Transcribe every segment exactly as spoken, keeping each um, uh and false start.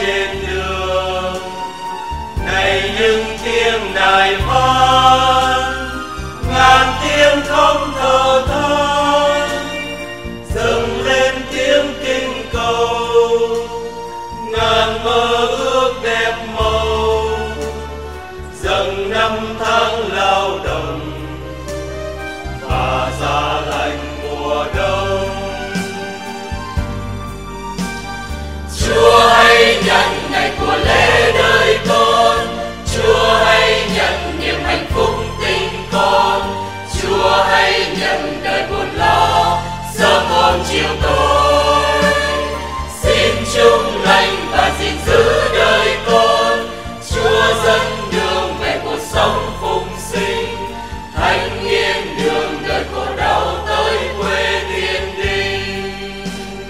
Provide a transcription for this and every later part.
trên đường. Này những tiếng nài van, ngàn tiếng không thở than, dâng lên tiếng kinh cầu, ngàn mơ ước đẹp màu, dâng năm tháng lao động và giá lạnh mùa đông. Chúa hãy nhận ngày của lễ đời con, Chúa hãy nhận niềm hạnh phúc tình con, Chúa hãy nhận đời buồn lo sớm hôm chiều tối. Xin chung lành và gìn giữ đời con, Chúa dẫn đường về cuộc sống phụng sinh, thanh nghiêng đường đời khổ đau tới quê thiên đình.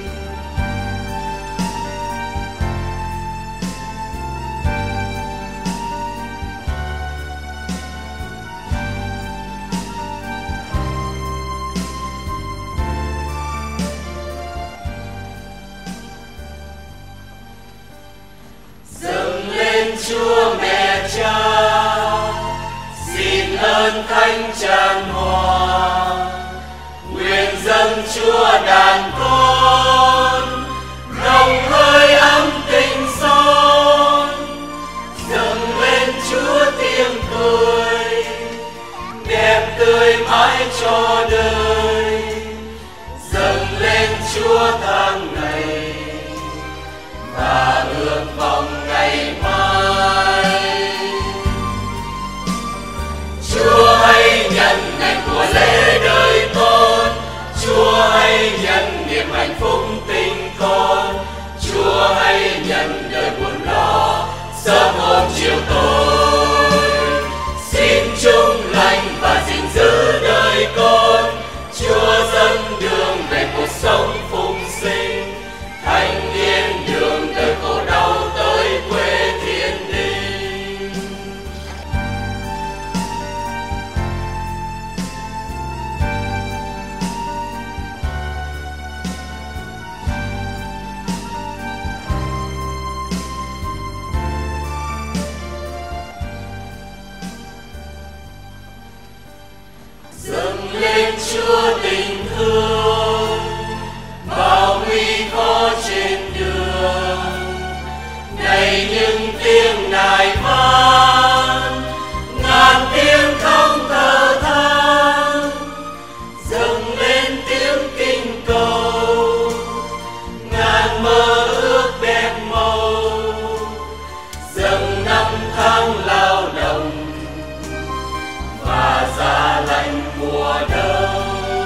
Dâng lên Chúa mẹ cha, xin ơn thánh tràn hòa, nguyện dâng Chúa đàn con, nồng hơi ấm tình son. Dâng lên Chúa tiếng cười, đẹp tươi mãi cho đời. Dâng lên Chúa tháng ngày và ước vọng ngày mai. Chúa hãy nhận ngày của lễ đời con, Chúa hãy nhận niềm hạnh phúc tình con, Chúa hãy nhận đời buồn lo sớm hôm chiều tối. Xin chung lành và gìn giữ đời con, Chúa dẫn đường về cuộc sống phụng sinh, thanh nghiêng đường đời khổ đau tới quê thiên đình. Dâng lên Chúa tình thương, bao nguy khó trên đường. Này những tiếng nài van, ngàn tiếng không thở than, dâng lên tiếng kinh cầu, ngàn mơ ước đẹp màu, dâng năm tháng lao động và giá lạnh mùa đông.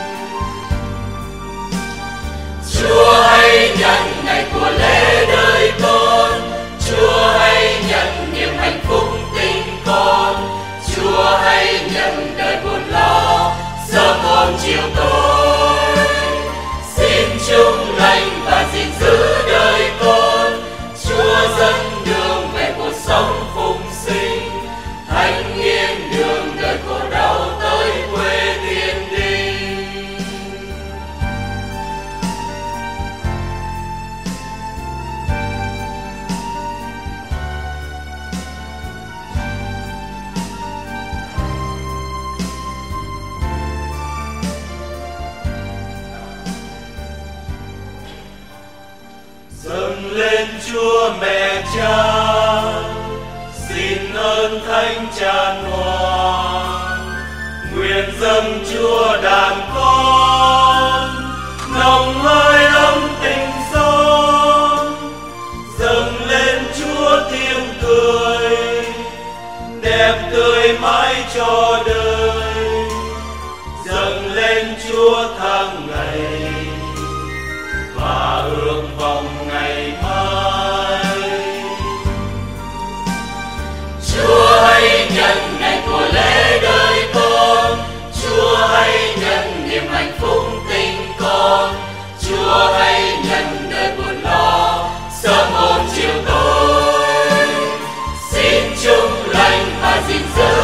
Chúa hãy nhận ngày của lễ đời con, Chúa hãy nhận niềm hạnh phúc tình con, Chúa hãy nhận đời buồn lo sớm hôm chiều tối. Xin chung lành và gìn giữ đời con, Chúa dẫn đường về cuộc sống phụng sinh, thanh nghiêng đường đời khổ đau tới quê thiên đình. Dâng lên Chúa mẹ cha, xin ơn thánh tràn hòa, nguyện dâng Chúa đàn con, nồng hơi ấm tình son. Dâng lên Chúa tiếng cười, đẹp tươi mãi cho đời. Dâng lên Chúa tháng ngày và ước vọng ngày mai. Chúa hãy nhận ngày của lễ đời con, Chúa hãy nhận niềm hạnh phúc tình con, Chúa hãy nhận đời buồn lo sớm hôm chiều tối. Xin chung lành và gìn giữ